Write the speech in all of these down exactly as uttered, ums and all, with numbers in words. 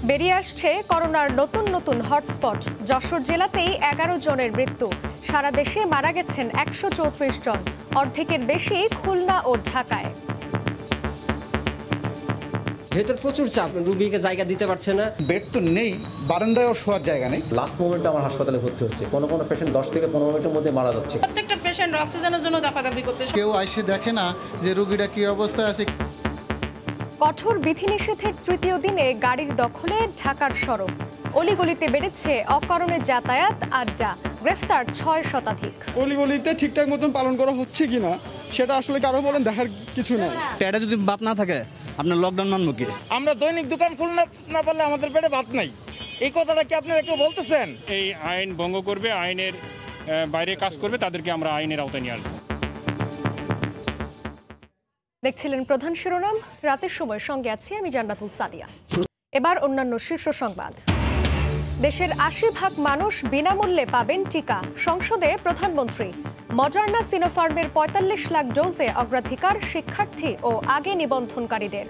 বেরিয়ে আসছে করোনার নতুন নতুন হটস্পট। যশোর জেলাতেই এগারো জনের মৃত্যু। সারা দেশে মারা গেছেন একশো চৌত্রিশ জন, অর্ধেকের বেশি খুলনা ও ঢাকায়। ভেতর প্রচুর চাপ, রোগীকে জায়গা দিতে পারছে না, বেড তো নেই, বারান্দায়ও শোয়ার জায়গা নেই। লাস্ট মোমেন্টে আমার হাসপাতালে ভর্তি হচ্ছে, কোনো কোনো পেশেন্ট দশ থেকে পনেরো মিনিটের মধ্যে মারা যাচ্ছে। প্রত্যেকটা পেশেন্ট অক্সিজেনের জন্য দাপাদাপি করতে, কেউ এসে দেখে না যে রোগীটা কি অবস্থায় আছে। কঠোর বিধিনিষেধের তৃতীয় দিনে গাড়ির দখলে ঢাকার সড়ক, অলিগলিতে বেড়েছে অকারণে যাতায়াত আড্ডা, গ্রেফতার ছয় শতাধিক। অলিগলিতে ঠিকঠাক মতন পালন করা হচ্ছে কিনা সেটা আসলে কারো বলেন দেখার কিছু নেই। পেটে যদি ভাত না থাকে আপনার লকডাউন মানব কি? আমরা দৈনিক দোকান খুলনা না পারলে আমাদের পেটে ভাত নাই, এই কথাটা কি আপনারা কেউ বলতেছেন? এই আইন ভঙ্গ করবে, আইনের বাইরে কাজ করবে, তাদেরকে আমরা আইনের আওতায় নিয়ে আসবো। দেখছিলেন প্রধান শিরোনাম, রাতের সময় সঙ্গে আছি আমি জান্নাতুল সাদিয়া। এবার অন্যান্য শীর্ষ সংবাদ। দেশের আশি ভাগ মানুষ বিনামূল্যে পাবেন টিকা, সংসদে প্রধানমন্ত্রী। মডার্না সিনোফার্মের পঁয়তাল্লিশ লাখ ডোজে অগ্রাধিকার শিক্ষার্থী ও আগে নিবন্ধনকারীদের।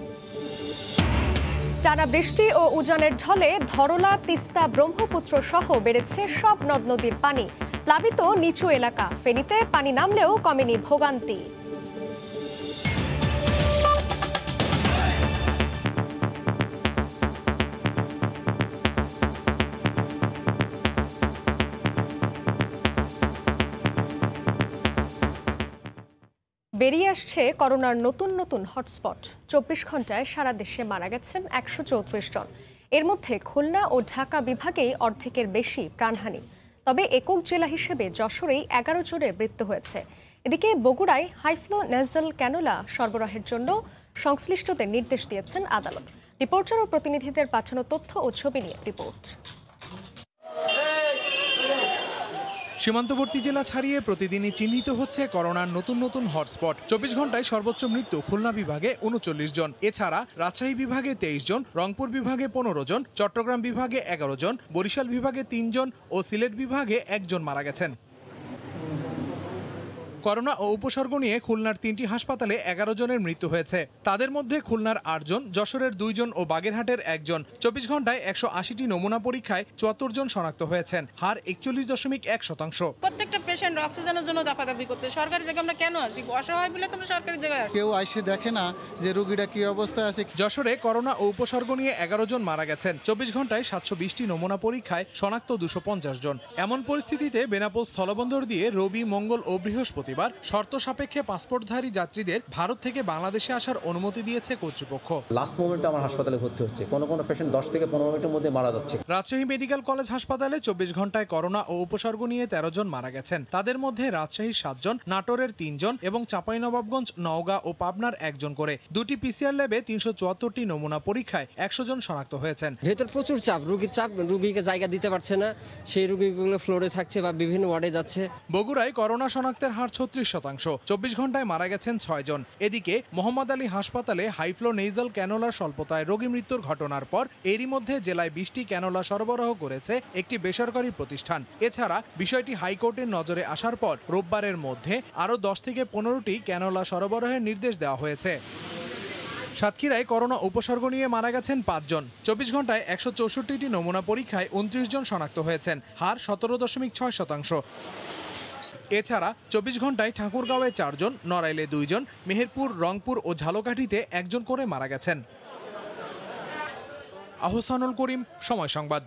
টানা বৃষ্টি ও উজানের ঢলে ধরলা, তিস্তা, ব্রহ্মপুত্র সহ বেড়েছে সব নদ নদীর পানি। প্লাবিত নিচু এলাকা, ফেনীতে পানি নামলেও কমেনি ভোগান্তি। বেরিয়ে আসছে করোনার নতুন নতুন হটস্পট। চব্বিশ ঘন্টায় সারা দেশে মারা গেছেন একশো চৌত্রিশ জন। এর মধ্যে খুলনা ও ঢাকা বিভাগেই অর্ধেকের বেশি প্রাণহানি। তবে একক জেলা হিসেবে যশোরেই এগারো জনের মৃত্যু হয়েছে। এদিকে বগুড়ায় হাইফ্লো নেজাল ক্যানুলা সরবরাহের জন্য সংশ্লিষ্টদের নির্দেশ দিয়েছেন আদালত। রিপোর্টার ও প্রতিনিধিদের পাঠানো তথ্য ও ছবি নিয়ে রিপোর্ট। সীমান্তবর্তী জেলা ছাড়িয়ে প্রতিদিনই চিহ্নিত হচ্ছে করোনার নতুন নতুন হটস্পট। চব্বিশ ঘন্টায় সর্বোচ্চ মৃত্যু খুলনা বিভাগে উনচল্লিশ জন। এছাড়া রাজশাহী বিভাগে তেইশ জন, রংপুর বিভাগে পনেরো জন, চট্টগ্রাম বিভাগে এগারো জন, বরিশাল বিভাগে তিন জন ও সিলেট বিভাগে একজন মারা গেছেন। করোনা ও উপসর্গ নিয়ে খুলনার তিনটি হাসপাতালে এগারো জনের মৃত্যু হয়েছে। তাদের মধ্যে খুলনার আট জন, যশোরের দুই জন ও বাগেরহাটের একজন। চব্বিশ ঘন্টায় একশো আশিটি নমুনা পরীক্ষায় চুয়াত্তর জন শনাক্ত হয়েছেন, হার একচল্লিশ দশমিক এক শতাংশ। প্রত্যেকটা পেশেন্ট অক্সিজেনের জন্য দাপাদাপি করতে, সরকারি জায়গায় আমরা কেন আসি? অসহায় বলে তোমরা সরকারি জায়গায় আসি। কেউ এসে দেখে না যে রোগীটা কি অবস্থায় আছে। যশোরে করোনা ও উপসর্গ নিয়ে এগারো জন মারা গেছেন। চব্বিশ ঘন্টায় সাতশো বিশটি নমুনা পরীক্ষায় শনাক্ত দুশো পঞ্চাশ জন। এমন পরিস্থিতিতে বেনাপোল স্থলবন্দর দিয়ে রবি, মঙ্গল ও বৃহস্পতিবার শর্ত সাপেক্ষে পাসপোর্টধারী যাত্রীদের ভারত থেকে বাংলাদেশে আসার অনুমতি দিয়েছে কর্তৃপক্ষ। লাস্ট মোমেন্টে আমার হাসপাতালে ভর্তি হচ্ছে, কোনো কোনো পেশেন্ট দশ থেকে পনেরো মিনিটের মধ্যে মারা যাচ্ছে। রাজশাহী মেডিকেল কলেজ হাসপাতালে চব্বিশ ঘন্টায় করোনা ও উপসর্গ নিয়ে তেরো জন মারা গেছেন। তাদের মধ্যে রাজশাহীর সাতজন, নাটোরের তিনজন এবং চাঁপাইনবাবগঞ্জ, নওগাঁ ও পাবনার একজন করে। দুটি পিসিআর ল্যাবে তিনশো চুয়াত্তরটি নমুনা পরীক্ষায় একশো জন শনাক্ত হয়েছেন। ভেতর প্রচুর চাপ, রোগীর চাপ, রোগীকে জায়গা দিতে পারছে না, সেই রোগীগুলো ফ্লোরে থাকছে বা বিভিন্ন ওয়ার্ডে যাচ্ছে। বগুড়ায় করোনা শনাক্তের হার ছত্রিশ শতাংশ। চব্বিশ ঘন্টায় মারা গেছেন ছয় জন। এদিকে মোহাম্মদ আলী হাসপাতালে হাইফ্লো নেজাল ক্যানোলার স্বল্পতায় রোগী মৃত্যুর ঘটনার পর এরই মধ্যে জেলায় বিশটি ক্যানোলা সরবরাহ করেছে একটি বেসরকারি প্রতিষ্ঠান। এছাড়া বিষয়টি হাইকোর্টের নজরে আসার পর রোববারের মধ্যে আরও দশ থেকে পনেরোটি ক্যানোলা সরবরাহের নির্দেশ দেওয়া হয়েছে। সাতক্ষীরায় করোনা উপসর্গ নিয়ে মারা গেছেন পাঁচজন। চব্বিশ ঘন্টায় একশো চৌষট্টিটি নমুনা পরীক্ষায় উনত্রিশ জন শনাক্ত হয়েছেন, হার সতেরো দশমিক ছয় শতাংশ। এছাড়া চব্বিশ ঘন্টায় ঠাকুরগাঁওয়ে চারজন, নড়াইলে দুইজন, মেহেরপুর, রংপুর ও ঝালকাঠিতে একজন করে মারা গেছেন। আহসানুল করিম, সময় সংবাদ।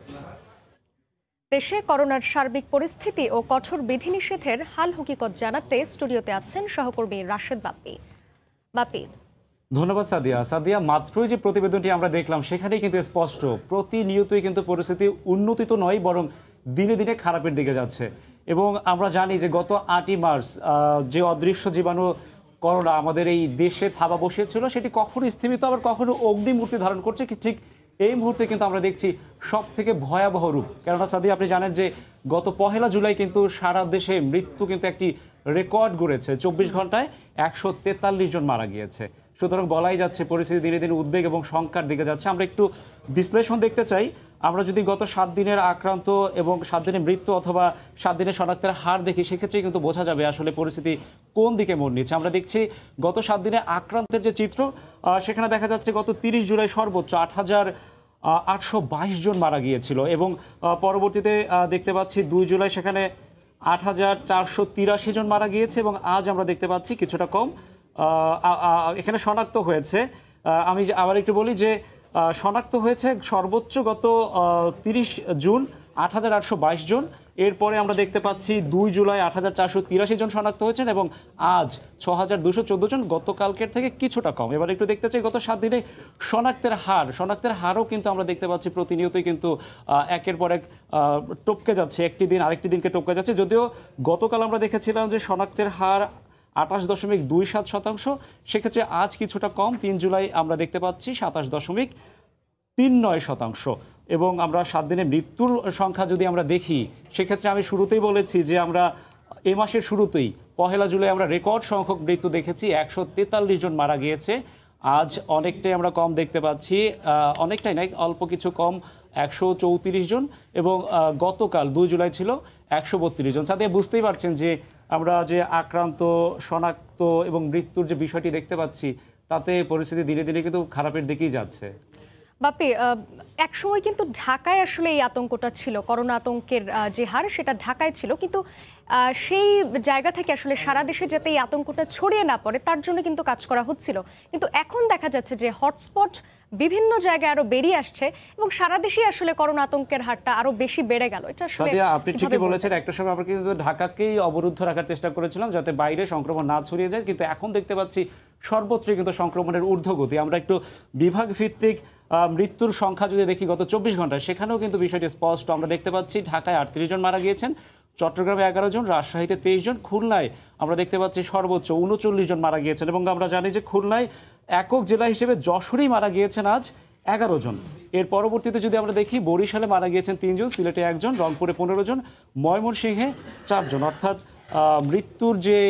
দেশে করোনার সার্বিক পরিস্থিতি ও কঠোর বিধিনিষেধের হাল হকিকত জানাতে স্টুডিওতে আছেন সহকর্মী রাশেদ বাপ্পি। বাপ্পি, ধন্যবাদ সাদিয়া। সাদিয়া, মাত্রই যে প্রতিবেদনটি আমরা দেখলাম সেখানেই কিন্তু স্পষ্ট প্রতিনিয়তই কিন্তু পরিস্থিতি উন্নতি তো নয়, বরং দিনে দিনে খারাপের দিকে যাচ্ছে। এবং আমরা জানি যে গত আটই মার্চ যে অদৃশ্য জীবাণু করোনা আমাদের এই দেশে থাবা বসিয়েছিল, সেটি কখনো স্থিমিত আবার কখনো অগ্নিমূর্তি ধারণ করছে। ঠিক এই মুহূর্তে কিন্তু আমরা দেখছি সব থেকে ভয়াবহ রূপ। কেননা সাদিয়া, আপনি জানেন যে গত পহেলা জুলাই কিন্তু সারা দেশে মৃত্যু কিন্তু একটি রেকর্ড গড়েছে। চব্বিশ ঘন্টায় একশো তেতাল্লিশ জন মারা গিয়েছে। সুতরাং বলাই যাচ্ছে পরিস্থিতি দিনে দিনে উদ্বেগ এবং শঙ্কার দিকে যাচ্ছে। আমরা একটু বিশ্লেষণ দেখতে চাই। আমরা যদি গত সাত দিনের আক্রান্ত এবং সাত দিনের মৃত্যু অথবা সাত দিনের শনাক্তের হার দেখি, সেক্ষেত্রে কিন্তু বোঝা যাবে আসলে পরিস্থিতি কোন দিকে মোড় নিচ্ছে। আমরা দেখছি গত সাত দিনে আক্রান্তের যে চিত্র, সেখানে দেখা যাচ্ছে গত তিরিশ জুলাই সর্বোচ্চ আট হাজার আটশো বাইশ জন মারা গিয়েছিল এবং পরবর্তীতে দেখতে পাচ্ছি দুই জুলাই সেখানে আট হাজার চারশো তিরাশি জন মারা গিয়েছে এবং আজ আমরা দেখতে পাচ্ছি কিছুটা কম এখানে শনাক্ত হয়েছে। আমি আবার একটু বলি যে শনাক্ত হয়েছে সর্বোচ্চ গত তিরিশ জুন আট হাজার আটশো বাইশ জন, এরপরে আমরা দেখতে পাচ্ছি দুই জুলাই আট হাজার চারশো তিরাশি জন শনাক্ত হয়েছেন এবং আজ ছ হাজার দুশো চোদ্দো জন, গতকালকের থেকে কিছুটা কম। এবার একটু দেখতে চাই গত সাত দিনে শনাক্তের হার শনাক্তের হারও কিন্তু আমরা দেখতে পাচ্ছি প্রতিনিয়তই কিন্তু একের পর এক টপকে যাচ্ছে, একটি দিন আরেকটি দিনকে টপকে যাচ্ছে। যদিও গতকাল আমরা দেখেছিলাম যে শনাক্তের হার আটাশ দশমিক দুই সাত শতাংশ, সেক্ষেত্রে আজ কিছুটা কম, তিন জুলাই আমরা দেখতে পাচ্ছি সাতাশ দশমিক তিন নয় শতাংশ। এবং আমরা সাত দিনে মৃত্যুর সংখ্যা যদি আমরা দেখি সেক্ষেত্রে আমি শুরুতেই বলেছি যে আমরা এ মাসের শুরুতেই পহেলা জুলাই আমরা রেকর্ড সংখ্যক মৃত্যু দেখেছি, একশো তেতাল্লিশ জন মারা গিয়েছে। আজ অনেকটাই আমরা কম দেখতে পাচ্ছি, অনেকটাই নাই অল্প কিছু কম, একশো চৌত্রিশ জন এবং গতকাল দুই জুলাই ছিল একশো বত্রিশ জন। সাথে বুঝতেই পারছেন যে আমরা যে আক্রান্ত শনাক্ত এবং মৃত্যুর যে বিষয়টি দেখতে পাচ্ছি তাতে পরিস্থিতি ধীরে ধীরে কিন্তু খারাপের দিকেই যাচ্ছে। বাপি, একসময় কিন্তু ঢাকায় আসলে এই আতঙ্কটা ছিল, করোনা আতঙ্কের যে হার সেটা ঢাকায় ছিল, কিন্তু সেই জায়গা থেকে আসলে সারা দেশে যাতে এই আতঙ্কটা ছড়িয়ে না পড়ে তার জন্য কিন্তু কাজ করা হচ্ছিল। কিন্তু এখন দেখা যাচ্ছে যে হটস্পট বিভিন্ন জায়গায় আরো বেরিয়ে আসছে এবং সারা দেশে আসলে করোনা আতঙ্কের হারটা আরো বেশি বেড়ে গেল। এটা আসলে আপনি ঠিকই বলেছেন, একটা সময় আমরা কিন্তু ঢাকাকেই অবরুদ্ধ রাখার চেষ্টা করেছিলাম যাতে বাইরে সংক্রমণ না ছড়িয়ে যায়, কিন্তু এখন দেখতে পাচ্ছি সর্বত্রই কিন্তু সংক্রমণের ঊর্ধ্বগতি। আমরা একটু বিভাগ ভিত্তিক মৃত্যুর সংখ্যা যদি দেখি গত চব্বিশ ঘন্টায় সেখানেও কিন্তু বিষয়টি স্পষ্ট। আমরা দেখতে পাচ্ছি ঢাকায় আটত্রিশ জন মারা গিয়েছেন, চট্টগ্রামে এগারো জন, রাজশাহীতে তেইশ জন, খুলনায় আমরা দেখতে পাচ্ছি সর্বোচ্চ উনচল্লিশ জন মারা গিয়েছেন এবং আমরা জানি যে খুলনায় একক জেলা হিসেবে যশোরেই মারা গিয়েছেন আজ এগারো জন। এর পরবর্তীতে যদি আমরা দেখি বরিশালে মারা গিয়েছেন তিনজন, সিলেটে একজন, রংপুরে পনেরো জন, ময়মনসিংহে চারজন। অর্থাৎ মৃত্যুর যে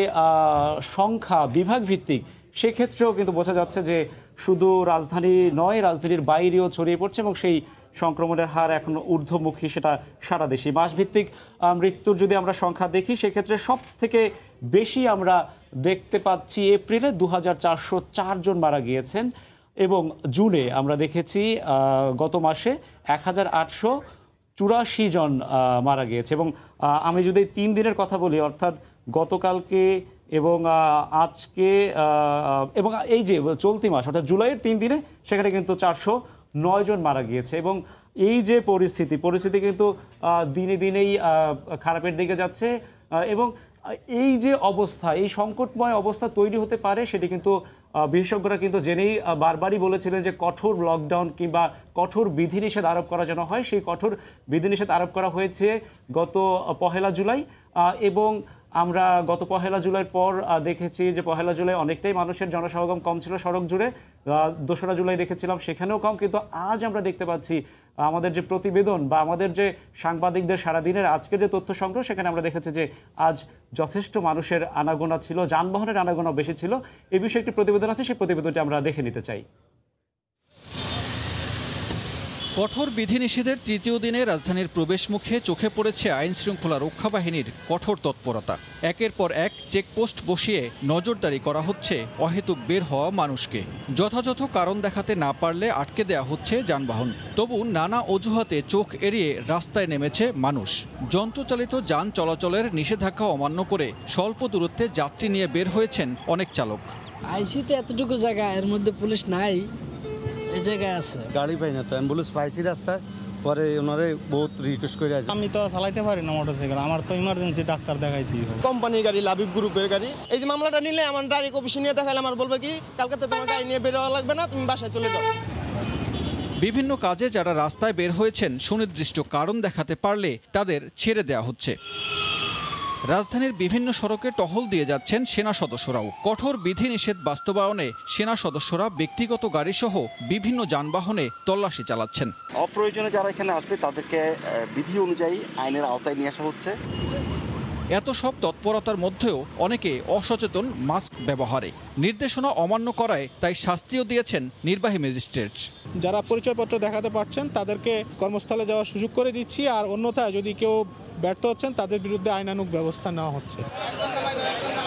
সংখ্যা বিভাগ ভিত্তিক সেক্ষেত্রেও কিন্তু বোঝা যাচ্ছে যে শুধু রাজধানী নয়, রাজধানীর বাইরেও ছড়িয়ে পড়ছে এবং সেই সংক্রমণের হার এখন ঊর্ধ্বমুখী, সেটা সারা দেশে। মাসভিত্তিক মৃত্যুর যদি আমরা সংখ্যা দেখি সেক্ষেত্রে সব থেকে বেশি আমরা দেখতে পাচ্ছি এপ্রিলে দু হাজার চারশো চার জন মারা গিয়েছেন এবং জুনে আমরা দেখেছি গত মাসে এক হাজার আটশো চুরাশি জন মারা গিয়েছে। এবং আমি যদি তিন দিনের কথা বলি, অর্থাৎ গতকালকে এবং আজকে এবং এই যে চলতি মাস অর্থাৎ জুলাইয়ের তিন দিনে সেখানে কিন্তু চারশো নয় জন মারা গিয়েছে এবং এই যে পরিস্থিতি পরিস্থিতি কিন্তু দিনে দিনেই খারাপের দিকে যাচ্ছে এবং এই যে অবস্থা, এই সংকটময় অবস্থা তৈরি হতে পারে সেটি কিন্তু বিশেষজ্ঞরা কিন্তু জেনেই বারবারই বলেছিলেন যে কঠোর লকডাউন কিংবা কঠোর বিধিনিষেধ আরোপ করা যেন হয়। সেই কঠোর বিধিনিষেধ আরোপ করা হয়েছে গত পহেলা জুলাই এবং আমরা গত পহেলা জুলাইয়ের পর দেখেছি যে পহেলা জুলাই অনেকটাই মানুষের জনসমাগম কম ছিল সড়ক জুড়ে, দোসরা জুলাই দেখেছিলাম সেখানেও কম, কিন্তু আজ আমরা দেখতে পাচ্ছি আমাদের যে প্রতিবেদন বা আমাদের যে সাংবাদিকদের সারাদিনের আজকের যে তথ্য সংগ্রহ সেখানে আমরা দেখেছি যে আজ যথেষ্ট মানুষের আনাগোনা ছিল, যানবাহনের আনাগোনা বেশি ছিল। এই বিষয়ে একটি প্রতিবেদন আছে, সেই প্রতিবেদনটি আমরা দেখে নিতে চাই। কঠোর বিধিনিষেধের তৃতীয় দিনে রাজধানীর প্রবেশ মুখে চোখে পড়েছে আইন শৃঙ্খলা রক্ষা বাহিনীর কঠোর তৎপরতা। একের পর এক চেকপোস্ট বসিয়ে নজরদারি করা হচ্ছে অহেতুক বের হওয়া মানুষকে। যথাযথ কারণ দেখাতে না পারলে আটকে দেওয়া হচ্ছে যানবাহন। তবু নানা অজুহাতে চোখ এড়িয়ে রাস্তায় নেমেছে মানুষ। যন্ত্রচালিত যান চলাচলের নিষেধাজ্ঞা অমান্য করে স্বল্প দূরত্বে যাত্রী নিয়ে বের হয়েছেন অনেক চালক। আইসি তো এতটুকু জায়গা, এর মধ্যে পুলিশ নাই, এই জায়গায় আছে গাড়ি পাই না তো অ্যাম্বুলেন্স পাইছি রাস্তায়, পরে ওনারে বহুত রিকোয়েস্ট করে আছে। আমি তো চালাইতে পারি না মোটরসাইকেল, আমার তো ইমার্জেন্সি ডাক্তার দেখাইতেই হবে। কোম্পানির গাড়ি, লাবিব গ্রুপের গাড়ি, এই যে মামলাটা নিলে আমার ডাইরেক্ট অফিসে নিয়ে দেখালে আমার বলবে কি কালকে তো তোমার গাড়ি নিয়ে বেরোয়া লাগবে না, তুমি বাসায় চলে যাও। বিভিন্ন কাজে যারা রাস্তায় বের হয়েছেন সুনির্দিষ্ট কারণ দেখাতে পারলে তাদের ছেড়ে দেওয়া হচ্ছে। রাজধানীর বিভিন্ন সড়কে টহল দিয়ে যাচ্ছেন সেনা সদস্যরাও। কঠোর বিধিনিষেধ বাস্তবায়নে সেনা সদস্যরা ব্যক্তিগত গাড়িসহ বিভিন্ন যানবাহনে তল্লাশি চালাচ্ছেন। অপ্রয়োজনে যারা এখানে আসবে তাদেরকে বিধি অনুযায়ী আইনের আওতায় নিয়ে আসা হচ্ছে। এত সব তৎপরতার মধ্যেও অনেকে অসচেতন মাস্ক ব্যবহারে। নির্দেশনা অমান্য করায় তাই শাস্তিও দিয়েছেন নির্বাহী ম্যাজিস্ট্রেট। যারা পরিচয়পত্র দেখাতে পারছেন তাদেরকে কর্মস্থলে যাওয়ার সুযোগ করে দিচ্ছি, আর অন্যথায় যদি কেউ ব্যর্থ হচ্ছেন তাদের বিরুদ্ধে আইনানুগ ব্যবস্থা নেওয়া হচ্ছে।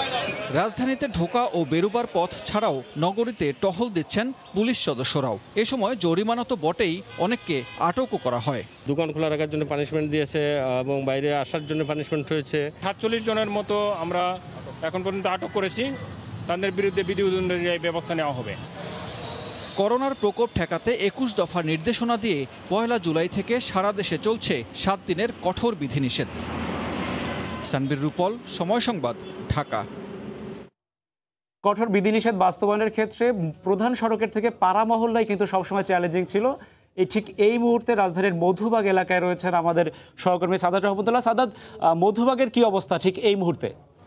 রাজধানীতে ঢোকা ও বেরোবার পথ ছাড়াও নগরীতে টহল দিচ্ছেন পুলিশ সদস্যরাও। এ সময় জরিমানা তো বটেই, অনেককে আটকও করা হয়। দোকান খোলা রাখার জন্য পানিশমেন্ট দিয়েছে এবং বাইরে আসার জন্য পানিশমেন্ট হয়েছে। সাতচল্লিশ জনের মতো আমরা এখন পর্যন্ত আটক করেছি, তাদের বিরুদ্ধে বিধি অনুযায়ী ব্যবস্থা নেওয়া হবে। করোনার প্রকোপ ঠেকাতে একুশ দফা নির্দেশনা দিয়ে পয়লা জুলাই থেকে সারা দেশে চলছে সাত দিনের কঠোর বিধিনিষেধ। সানবীর রূপল, সময় সংবাদ, ঢাকা। কঠোর বিধিনিষেধ বাস্তবায়নের ক্ষেত্রে প্রধান সড়কের থেকে পাড়া মহল্লায় কিন্তু সবসময় চ্যালেঞ্জিং ছিল। এই ঠিক এই মুহূর্তে রাজধানীর মধুবাগ এলাকায় রয়েছেন আমাদের সহকর্মী সাদাত রহমতুল্লাহ। সাদাত, মধুবাগের কি অবস্থা ঠিক এই মুহূর্তে?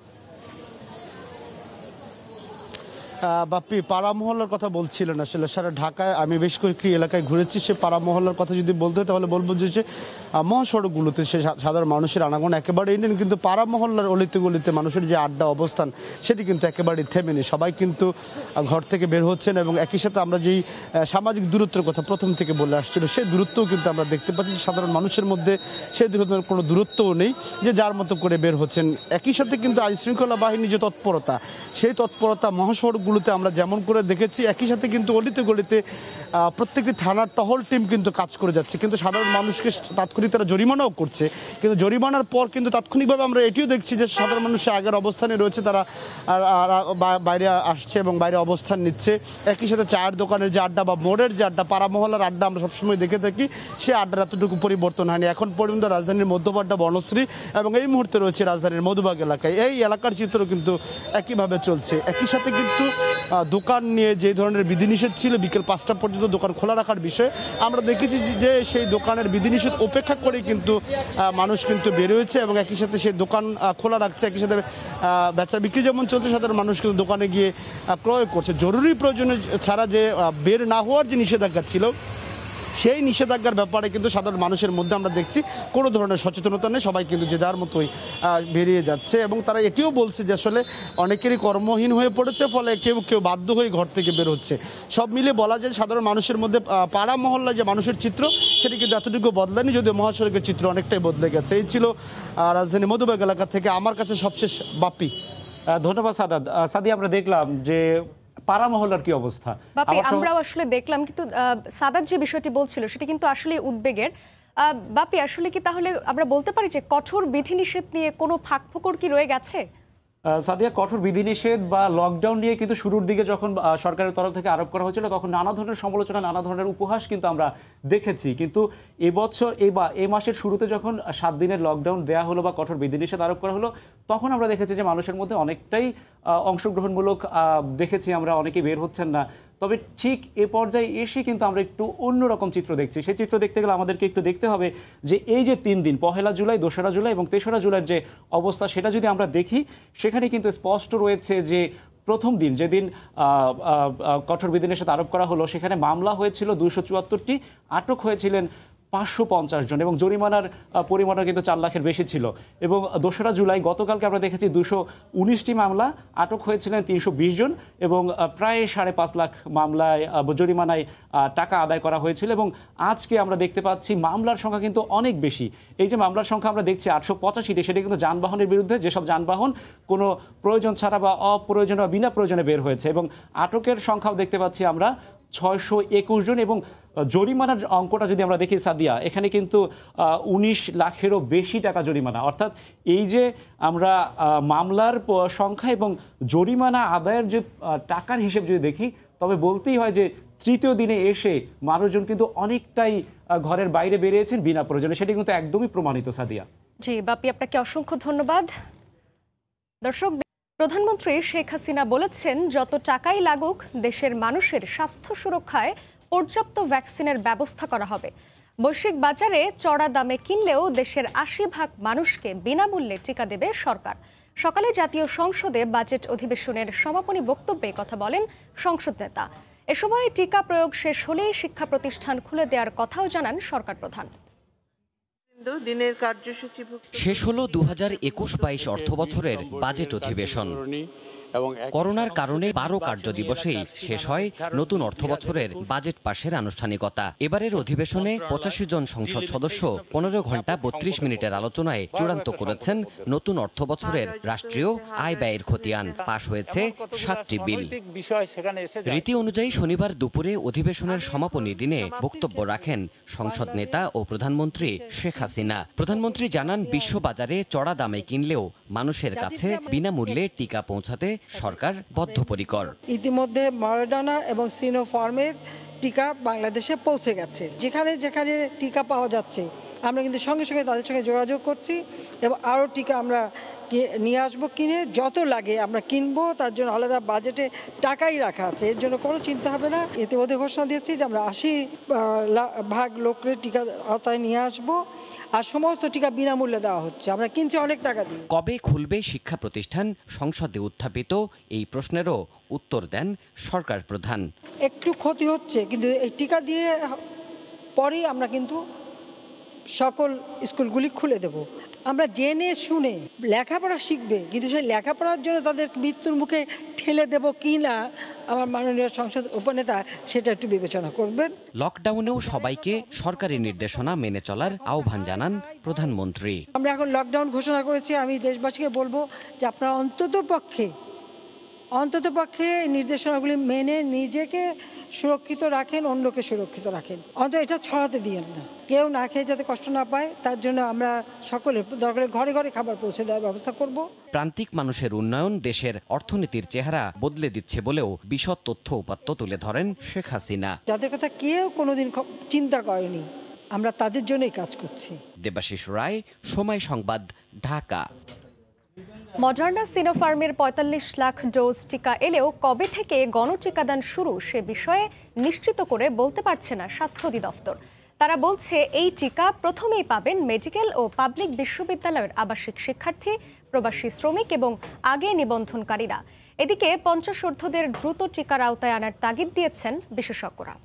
বাপ্পি, পাড়া মহল্লার কথা বলছিলেন আসলে সারা ঢাকায় আমি বেশ কয়েকটি এলাকায় ঘুরেছি। সে পাড়া মহল্লার কথা যদি বলতে হয় তাহলে বলবো যে মহাসড়কগুলোতে সে সাধারণ মানুষের আনাগোনা একেবারেই নেই, কিন্তু পাড়া মহল্লার অলিতে গলিতে মানুষের যে আড্ডা অবস্থান সেটি কিন্তু একেবারেই থেমে নেই। সবাই কিন্তু ঘর থেকে বের হচ্ছেন এবং একই সাথে আমরা যেই সামাজিক দূরত্বের কথা প্রথম থেকে বলে আসছিল সেই দূরত্বও কিন্তু আমরা দেখতে পাচ্ছি যে সাধারণ মানুষের মধ্যে সেই দূরত্বের কোনো দূরত্বও নেই, যে যার মতো করে বের হচ্ছেন। একই সাথে কিন্তু আইন শৃঙ্খলা বাহিনীর যে তৎপরতা, সেই তৎপরতা মহাসড়কগুলোতে আমরা যেমন করে দেখেছি, একই সাথে কিন্তু অলিতে গলিতে প্রত্যেকটি থানার টহল টিম কিন্তু কাজ করে যাচ্ছে। কিন্তু সাধারণ মানুষকে তাৎক্ষণিক তারা জরিমানাও করছে, কিন্তু জরিমানার পর কিন্তু তাৎক্ষণিকভাবে আমরা এটিও দেখছি যে সাধারণ মানুষ আগের অবস্থানে রয়েছে, তারা বাইরে আসছে এবং বাইরে অবস্থান নিচ্ছে। একই সাথে চায়ের দোকানের যে আড্ডা বা মোড়ের যে আড্ডা, পাড়া মহল্লার আড্ডা আমরা সবসময় দেখে থাকি, সে আড্ডার এতটুকু পরিবর্তন হয়নি। এখন পর্যন্ত রাজধানীর মধ্যপাড্ডা, বনশ্রী এবং এই মুহূর্তে রয়েছে রাজধানীর মধুবাগ এলাকায়। এই এলাকার চিত্র কিন্তু একইভাবে চলছে। একই সাথে কিন্তু দোকান নিয়ে যে ধরনের বিধিনিষেধ ছিল বিকেল পাঁচটা পর্যন্ত দোকান খোলা রাখার বিষয়ে আমরা দেখেছি যে সেই দোকানের বিধিনিষেধ উপেক্ষা করে কিন্তু মানুষ কিন্তু বেরোয়েছে এবং একই সাথে সেই দোকান খোলা রাখছে। একই সাথে বেচা বিক্রি যেমন চলছে, সাধারণ মানুষ কিন্তু দোকানে গিয়ে ক্রয় করছে। জরুরি প্রয়োজনে ছাড়া যে বের না হওয়ার যে নিষেধাজ্ঞা ছিল, সেই নিষেধাজ্ঞার ব্যাপারে কিন্তু সাধারণ মানুষের মধ্যে আমরা দেখছি কোনো ধরনের সচেতনতা নেই। সবাই কিন্তু যে যার মতোই বেরিয়ে যাচ্ছে এবং তারা এটিও বলছে যে আসলে অনেকেরই কর্মহীন হয়ে পড়েছে, ফলে কেউ কেউ বাধ্য হয়ে ঘর থেকে বের হচ্ছে। সব মিলে বলা যায় সাধারণ মানুষের মধ্যে পাড়া মহল্লায় যে মানুষের চিত্র সেটি কিন্তু এতটুকু বদলায়নি, যদিও মহাসড়কের চিত্র অনেকটাই বদলে গেছে। এই ছিল রাজধানী মধুবাগ এলাকা থেকে আমার কাছে সবশেষ বাপ্পি। ধন্যবাদ সাদাত। সাদি, আমরা দেখলাম যে পাড়া মহল্লার কি অবস্থা, বাপি আমরাও আসলে দেখলাম, কিন্তু সাদাত যে বিষয়টি বলছিল সেটা কিন্তু আসলে উদ্বেগের। বাপি, আসলে কি তাহলে আমরা বলতে পারি যে কঠোর বিধিনিষেধ নিয়ে কোনো ফাঁকফোকর কি রয়ে গেছে? সাদিয়া, কঠোর বিধিনিষেধ বা লকডাউন নিয়ে কিন্তু শুরুর দিকে যখন সরকারের তরফ থেকে আরোপ করা হয়েছিল তখন নানা ধরনের সমালোচনা, নানা ধরনের উপহাস কিন্তু আমরা দেখেছি। কিন্তু এবছর এই বা এই মাসের শুরুতে যখন সাত দিনের লকডাউন দেওয়া হলো বা কঠোর বিধিনিষেধ আরোপ করা হলো, তখন আমরা দেখেছি যে মানুষের মধ্যে অনেকটাই অংশগ্রহণমূলক দেখেছি আমরা, অনেকে বের হচ্ছেন না। তবে ঠিক এ পর্যায়ে এসে কিন্তু আমরা একটু অন্যরকম চিত্র দেখছি। সেই চিত্র দেখতে গেলে আমাদেরকে একটু দেখতে হবে যে এই যে তিন দিন, পহেলা জুলাই, দোসরা জুলাই এবং তেসরা জুলাইয়ের যে অবস্থা সেটা যদি আমরা দেখি, সেখানে কিন্তু স্পষ্ট রয়েছে যে প্রথম দিন যেদিন কঠোর বিধিনিষেধ আরোপ করা হলো সেখানে মামলা হয়েছিল দুইশো চুয়াত্তরটি, আটক হয়েছিলেন পাঁচশো পঞ্চাশ জন এবং জরিমানার পরিমাণও কিন্তু চার লাখের বেশি ছিল। এবং দোসরা জুলাই গতকালকে আমরা দেখেছি দুশো উনিশটি মামলা, আটক হয়েছিলেন তিনশো বিশ জন এবং প্রায় সাড়ে পাঁচ লাখ মামলায় জরিমানায় টাকা আদায় করা হয়েছিল। এবং আজকে আমরা দেখতে পাচ্ছি মামলার সংখ্যা কিন্তু অনেক বেশি। এই যে মামলার সংখ্যা আমরা দেখছি আটশো পঁচাশিটি, সেটা কিন্তু যানবাহনের বিরুদ্ধে, যেসব যানবাহন কোনো প্রয়োজন ছাড়া বা অপ্রয়োজনীয় বা বিনা প্রয়োজনে বের হয়েছে। এবং আটকের সংখ্যাও দেখতে পাচ্ছি আমরা ছয়শো একুশ জন এবং জরিমানার অঙ্কটা যদি আমরা দেখি সাদিয়া, এখানে কিন্তু উনিশ লাখেরও বেশি টাকা জরিমানা। অর্থাৎ এই যে আমরা মামলার সংখ্যা এবং জরিমানা আদায়ের যে টাকার হিসেব যদি দেখি, তবে বলতেই হয় যে তৃতীয় দিনে এসে মানুষজন কিন্তু অনেকটাই ঘরের বাইরে বেরিয়েছেন বিনা প্রয়োজনে, সেটি কিন্তু একদমই প্রমাণিত সাদিয়া। জি বাপি, আপনাকে অসংখ্য ধন্যবাদ। দর্শক, প্রধানমন্ত্রী শেখ হাসিনা বলেছেন যত টাকাই লাগুক দেশের মানুষের স্বাস্থ্য সুরক্ষায় পর্যাপ্ত ভ্যাকসিনের ব্যবস্থা করা হবে। বৈশ্বিক বাজারে চড়া দামে কিনলেও দেশের আশি ভাগ মানুষকে বিনামূল্যে টিকা দেবে সরকার। সকালে জাতীয় সংসদে বাজেট অধিবেশনের সমাপনী বক্তব্যে কথা বলেন সংসদ নেতা। এ সময় টিকা প্রয়োগ শেষ হলেই শিক্ষা প্রতিষ্ঠান খুলে দেওয়ার কথাও জানান সরকার প্রধান। দিনের কার্যসূচি শেষ হলো দু হাজার একুশ বাইশ অর্থ বছরের বাজেট অধিবেশন। এবং করোনার কারণে বারো কার্য দিবসেই শেষ হয় নতুন অর্থবছরের বাজেট পাশের আনুষ্ঠানিকতা। এবারের অধিবেশনে পঁচাশি জন সংসদ সদস্য পনেরো ঘন্টা বত্রিশ মিনিটের আলোচনায় চূড়ান্ত করেছেন নতুন অর্থবছরের রাষ্ট্রীয় আয় ব্যয়ের খতিয়ান। পাশ হয়েছে সাতটি বিল। রীতি অনুযায়ী শনিবার দুপুরে অধিবেশনের সমাপনী দিনে বক্তব্য রাখেন সংসদ নেতা ও প্রধানমন্ত্রী শেখ হাসিনা। প্রধানমন্ত্রী জানান, বিশ্ববাজারে চড়া দামে কিনলেও মানুষের কাছে বিনামূল্যে টিকা পৌঁছাতে সরকার বদ্ধপরিকর। ইতিমধ্যে মডার্না এবং সিনোফার্মের টিকা বাংলাদেশে পৌঁছে গেছে। যেখানে যেখানে টিকা পাওয়া যাচ্ছে আমরা কিন্তু সঙ্গে সঙ্গে তাদের সঙ্গে যোগাযোগ করছি এবং আরও টিকা আমরা নিয়ে আসবো, কিনে যত লাগে আমরা কিনবো। তার জন্য আলাদা বাজেটে টাকাই রাখা আছে, এর জন্য কোনো চিন্তা হবে না। ইতিমধ্যে ঘোষণা দিয়েছি যে আমরা আশি ভাগ লোকের টিকা আওতায় নিয়ে আসবো, আর সমস্ত টিকা বিনামূল্যে দেওয়া হচ্ছে। আমরা কিনছি অনেক টাকা দিয়ে। কবে খুলবে শিক্ষা প্রতিষ্ঠান? সংসদে উত্থাপিত এই প্রশ্নেরও উত্তর দেন সরকার প্রধান। একটু ক্ষতি হচ্ছে, কিন্তু এই টিকা দিয়ে পরেই আমরা কিন্তু সকল স্কুলগুলি খুলে দেব। আমরা জেনে শুনে লেখাপড়া শিখবে, কিন্তু সেই লেখাপড়ার জন্য তাদের মৃত্যুর মুখে ঠেলে দেব কি না, আমার মাননীয় সংসদ উপনেতা সেটা একটু বিবেচনা করবেন। লকডাউনেও সবাইকে সরকারি নির্দেশনা মেনে চলার আহ্বান জানান প্রধানমন্ত্রী। আমরা এখন লকডাউন ঘোষণা করেছি, আমি দেশবাসীকে বলবো যে আপনারা অন্তত পক্ষে অন্তত পক্ষে নির্দেশনাগুলি মেনে নিজেকে সুরক্ষিত রাখেন, অন্যকে সুরক্ষিত রাখেন, অন্তত এটা ছড়াতে দিয়েন না। কেউ না খেয়ে যাতে কষ্ট না পায়, তার জন্য আমরা সকলে দরকারে ঘরে ঘরে খাবার পৌঁছে দেওয়ার ব্যবস্থা করব। প্রান্তিক মানুষের উন্নয়ন দেশের অর্থনীতির চেহারা বদলে দিচ্ছে বলেও বিশদ তথ্য উপাত্ত তুলে ধরেন শেখ হাসিনা। যাদের কথা কেউ কোনোদিন চিন্তা করেনি, আমরা তাদের জন্যই কাজ করছি। দেবাশিস রায়, সময় সংবাদ, ঢাকা। মডার্না সিনোফার্মের পঁয়তাল্লিশ লাখ ডোজ টিকা এলেও কবে থেকে গণটিকাদান শুরু সে বিষয়ে নিশ্চিত করে বলতে পারছে না স্বাস্থ্য অধিদপ্তর। তারা বলছে এই টিকা প্রথমেই পাবেন মেডিকেল ও পাবলিক বিশ্ববিদ্যালয়ের আবাসিক শিক্ষার্থী, প্রবাসী শ্রমিক এবং আগে নিবন্ধনকারীরা। এদিকে পঞ্চাশ ঊর্ধ্বদের দ্রুত টিকার আওতায় আনার তাগিদ দিয়েছেন বিশেষজ্ঞরা।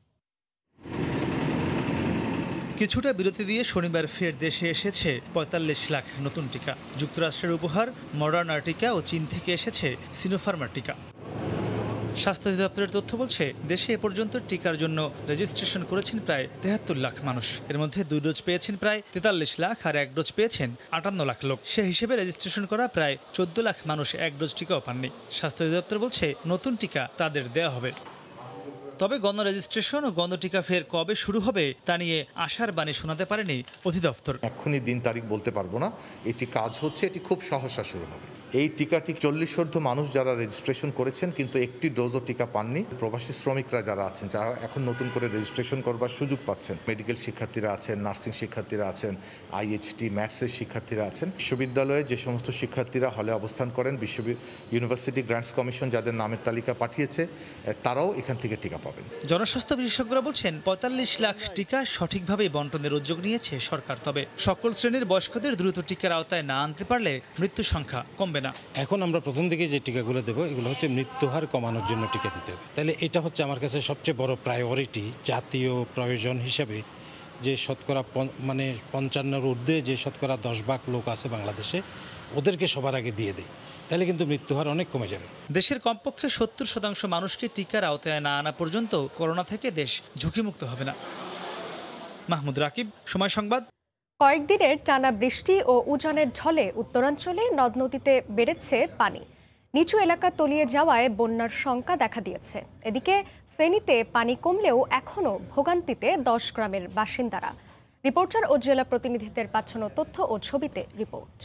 কিছুটা বিরতি দিয়ে শনিবার ফের দেশে এসেছে পঁয়তাল্লিশ লাখ নতুন টিকা। যুক্তরাষ্ট্রের উপহার মডার্নার টিকা ও চীন থেকে এসেছে সিনোফার্মার টিকা। স্বাস্থ্য অধিদপ্তরের তথ্য বলছে, দেশে এ পর্যন্ত টিকার জন্য রেজিস্ট্রেশন করেছেন প্রায় তেহাত্তর লাখ মানুষ। এর মধ্যে দুই ডোজ পেয়েছেন প্রায় তেতাল্লিশ লাখ আর এক ডোজ পেয়েছেন আটান্ন লাখ লোক। সে হিসেবে রেজিস্ট্রেশন করা প্রায় চোদ্দ লাখ মানুষ এক ডোজ টিকাও পাননি। স্বাস্থ্য অধিদপ্তর বলছে, নতুন টিকা তাদের দেওয়া হবে। তবে গণ রেজিস্ট্রেশন ও গণ টিকা ফের কবে শুরু হবে তা নিয়ে আশার বাণী শোনাতে পারেনি অধিদপ্তর। এখনই দিন তারিখ বলতে পারবো না, এটি কাজ হচ্ছে, এটি খুব সহসা শুরু হবে। এই টিকাটি চল্লিশ ঊর্ধ্ব মানুষ যারা রেজিস্ট্রেশন করেছেন কিন্তু একটি ডোজও টিকা পাননি, প্রবাসী শ্রমিকরা যারা আছেন, যারা এখন নতুন করে রেজিস্ট্রেশন করবার সুযোগ পাচ্ছেন, মেডিকেল শিক্ষার্থীরা আছেন, নার্সিং শিক্ষার্থীরা আছেন, আইএইচটি ম্যাথসের শিক্ষার্থীরা আছেন, বিশ্ববিদ্যালয়ে যে সমস্ত শিক্ষার্থীরা হলে অবস্থান করেন, বিশ্ববিদ্যালয় ইউনিভার্সিটি গ্রান্টস কমিশন যাদের নামের তালিকা পাঠিয়েছে, তারাও এখান থেকে টিকা পাবেন। জনস্বাস্থ্য বিশেষজ্ঞরা বলছেন, পঁয়তাল্লিশ লাখ টিকা সঠিকভাবে বন্টনের উদ্যোগ নিয়েছে সরকার। তবে সকল শ্রেণীর বয়স্কদের দ্রুত টিকার আওতায় না আনতে পারলে মৃত্যুর সংখ্যা কমবে না। এখন আমরা প্রথম দিকে যে টিকাগুলো দেবো এগুলো হচ্ছে মৃত্যু হার কমানোর জন্য টিকা দিতে হবে। তাহলে এটা হচ্ছে আমার কাছে সবচেয়ে বড় প্রায়োরিটি, জাতীয় প্রয়োজন হিসেবে, যে শতকরা মানে পঞ্চান্নর ঊর্ধ্বে যে শতকরা দশ ভাগ লোক আছে বাংলাদেশে, ওদেরকে সবার আগে দিয়ে দেয়, তাহলে কিন্তু মৃত্যুহার অনেক কমে যাবে। দেশের কমপক্ষে সত্তর শতাংশ মানুষকে টিকার আওতায় না আনা পর্যন্ত করোনা থেকে দেশ ঝুঁকিমুক্ত হবে না। মাহমুদ রাকিব, সময় সংবাদ। কয়েকদিনের টানা বৃষ্টি ও উজানের ঢলে উত্তরাঞ্চলে নদ নদীতে বেড়েছে পানি। নিচু এলাকা তলিয়ে যাওয়ায় বন্যার শঙ্কা দেখা দিয়েছে। এদিকে ফেনীতে পানি কমলেও এখনও ভোগান্তিতে দশ গ্রামের বাসিন্দারা। রিপোর্টার ও জেলা প্রতিনিধিদের পাঠানো তথ্য ও ছবিতে রিপোর্ট।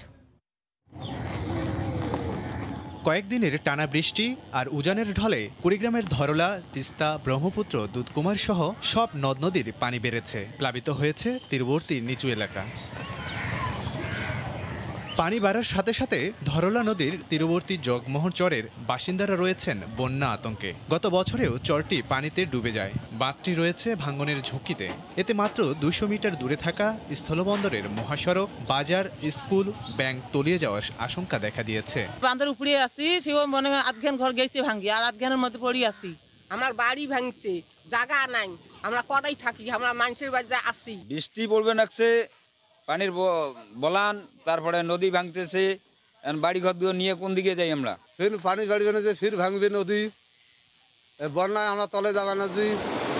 কয়েকদিনের টানা বৃষ্টি আর উজানের ঢলে কুড়িগ্রামের ধরলা, তিস্তা, ব্রহ্মপুত্র, দুধকুমার সহ সব নদ নদীর পানি বেড়েছে। প্লাবিত হয়েছে তীরবর্তী নিচু এলাকা। পানি বাড়ার সাথে সাথে ধরলা নদীর তীরবর্তী জগমোহন চরের বাসিন্দারা রয়েছেন বন্যা আতঙ্কে। গত বছরেও চরটি পানিতে ডুবে যায়। বাঁধটি রয়েছে ভাঙনের ঝুঁকিতে। এতে মাত্র দুইশো মিটার দূরে থাকা স্থলবন্দরের মহাসড়ক, বাজার, স্কুল, ব্যাংক তলিয়ে যাওয়ার আশঙ্কা দেখা দিয়েছে। বাঁধের উপরে আছি, সেও মনে হয় আধখান ঘর গেছে ভাঙ্গি, আর আধখানের মধ্যে পড়ে আছি। আমার বাড়ি ভাঙছে, জায়গা নাই, আমরা কটাই থাকি, আমরা মানুষের বাড়িতে আসি। বৃষ্টি পড়বে নাকছে, পানির বলান, তারপরে নদী ভাঙতেছে, বাড়ি ঘর দুয়ার নিয়ে কোন দিকে যাই আমরা? ফির পানি বাড়বে না যে ফির ভাঙবে নদী, বন্যায় আমরা তলে যাবে না যে।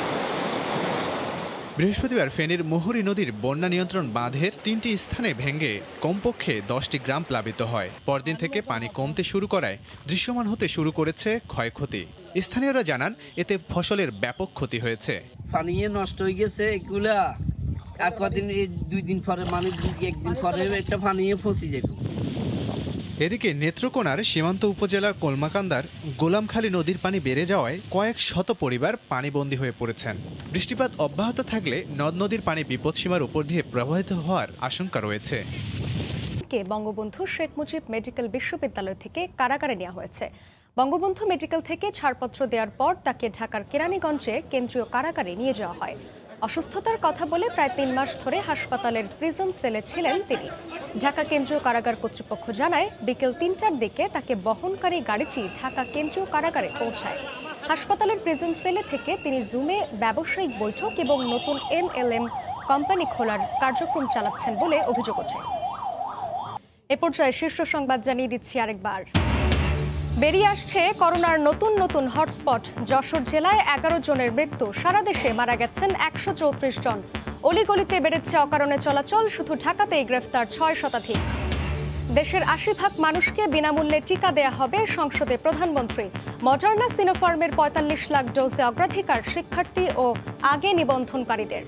বৃহস্পতিবার ফেনীর মুহুরী নদীর বন্যা নিয়ন্ত্রণ বাঁধের তিনটি স্থানে ভেঙে কমপক্ষে দশটি গ্রাম প্লাবিত হয়। পরদিন থেকে পানি কমতে শুরু করায় দৃশ্যমান হতে শুরু করেছে ক্ষয়ক্ষতি। স্থানীয়রা জানান এতে ফসলের ব্যাপক ক্ষতি হয়েছে। পানি নষ্ট হয়ে গেছে এগুলা, আর কদিন দুই দিন পরে মানে একদিন পরে একটা পানি ফসে যাবে। এদিকে নেত্রকোনার সীমান্ত উপজেলা কলমাকান্দার গোলামখালী নদীর পানি বেড়ে যাওয়ায় কয়েক শত পরিবার পানিবন্দী হয়ে পড়েছেন। বৃষ্টিপাত অব্যাহত থাকলে নদ নদীর পানি বিপদসীমার উপর দিয়ে প্রবাহিত হওয়ার আশঙ্কা রয়েছে। বঙ্গবন্ধু শেখ মুজিব মেডিকেল বিশ্ববিদ্যালয় থেকে কারাগারে নেওয়া হয়েছে। বঙ্গবন্ধু মেডিকেল থেকে ছাড়পত্র দেওয়ার পর তাকে ঢাকার কেরানীগঞ্জে কেন্দ্রীয় কারাগারে নিয়ে যাওয়া হয়। অসুস্থতার কথা বলে প্রায় তিন মাস ধরে হাসপাতালের প্রিজন সেলে ছিলেন তিনি। ঢাকা কেন্দ্রীয় কারাগার কর্তৃপক্ষ জানায় বিকেল তিনটার দিকে তাকে বহনকারী গাড়িটি ঢাকা কেন্দ্রীয় কারাগারে পৌঁছায়। হাসপাতালের প্রিজন সেলে থেকে তিনি জুমে ব্যবসায়িক বৈঠক এবং নতুন এম এল এম কোম্পানি খোলার কার্যক্রম চালাচ্ছেন বলে অভিযোগ ওঠে। এ পর্যায়ে শীর্ষ সংবাদ জানিয়ে দিচ্ছি আরেকবার। বেরিয়ে আসছে করোনার নতুন নতুন হটস্পট। যশোর জেলায় এগারো জনের মৃত্যু, সারা দেশে মারা গেছেন একশো চৌত্রিশ জন। অলিগলিতে বেড়েছে অকারণে চলাচল, শুধু ঢাকাতেই গ্রেফতার ছয় শতাধিক। দেশের আশি ভাগ মানুষকে বিনামূল্যে টিকা দেয়া হবে, সংসদে প্রধানমন্ত্রী। মডার্না সিনোফার্মের পঁয়তাল্লিশ লাখ ডোজে অগ্রাধিকার শিক্ষার্থী ও আগে নিবন্ধনকারীদের।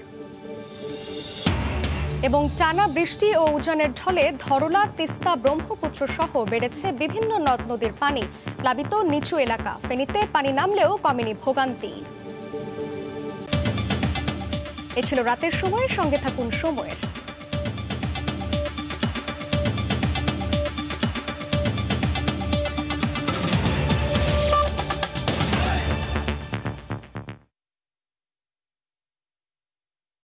এবং টানা বৃষ্টি ও উজানের ঢলে ধরলা, তিস্তা, ব্রহ্মপুত্র সহ বেড়েছে বিভিন্ন নদ নদীর পানি। প্লাবিত নিচু এলাকা। ফেনীতে পানি নামলেও কমেনি ভোগান্তি। এ ছিল রাতের সময়, সঙ্গে থাকুন সময়ের।